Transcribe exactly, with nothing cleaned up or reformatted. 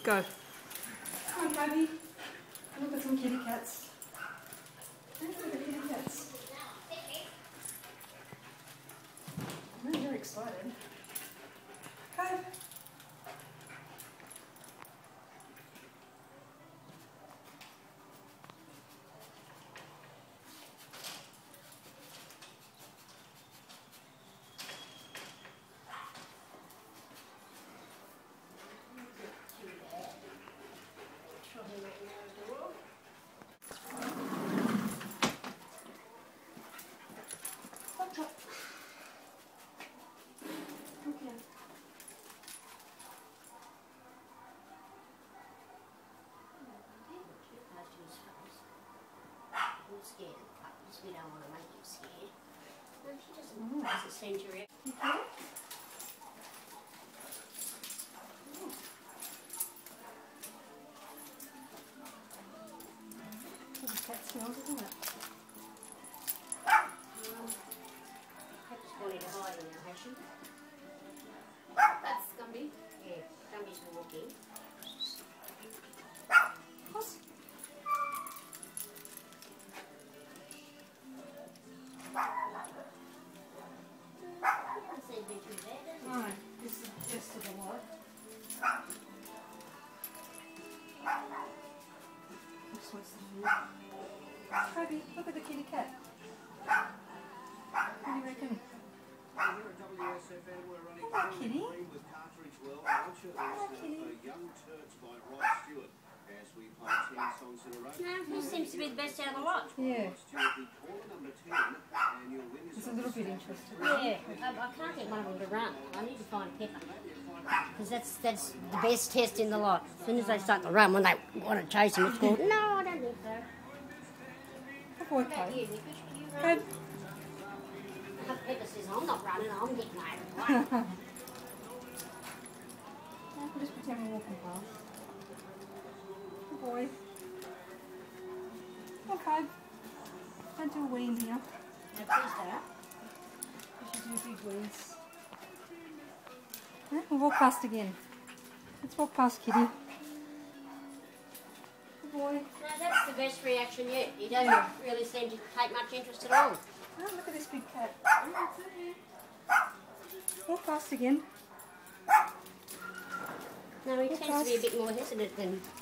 Go. Come on, Koby. Look at some kitty cats. Look at the kitty cats. I'm very excited. Koby. Scared of puppies. We don't want to make him scared. No, she doesn't, mm. doesn't seem to react. Okay. The cat smells, isn't it? Um, cat just wanted to hide in there, has she? That's Gumby. Yeah, Gumby's walking. Alright, this is just to the lot. This one's the food. Koby, look at the kitty cat. What do you reckon? Hello, kitty. Hello, kitty. No, he seems to be the best out of the lot. Yeah. It's a little bit interesting. Yeah, I, I can't get one of them to run. I need to find Pepper. Because that's, that's the best test in the lot. As soon as they start to run, when they want to chase them, it's called, no, I don't think so. Good boy, Koby. Koby. Pepper says, I'm not running, I'm getting over the way. We'll just pretend we're walking past. Good boy. Come on, Koby. Don't do a wee in here. No, please don't. You should do big weeds. Yeah, we'll walk past again. Let's walk past Kitty. Good boy. No, that's the best reaction yet. He doesn't yeah. really seem to take much interest at all. Oh, look at this big cat. Walk past again. No, he walk tends past. to be a bit more hesitant than